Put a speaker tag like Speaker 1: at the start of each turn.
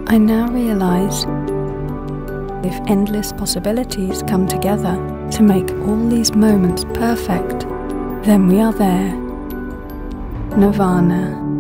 Speaker 1: I now realize if endless possibilities come together to make all these moments perfect, then we are there. Nirvana.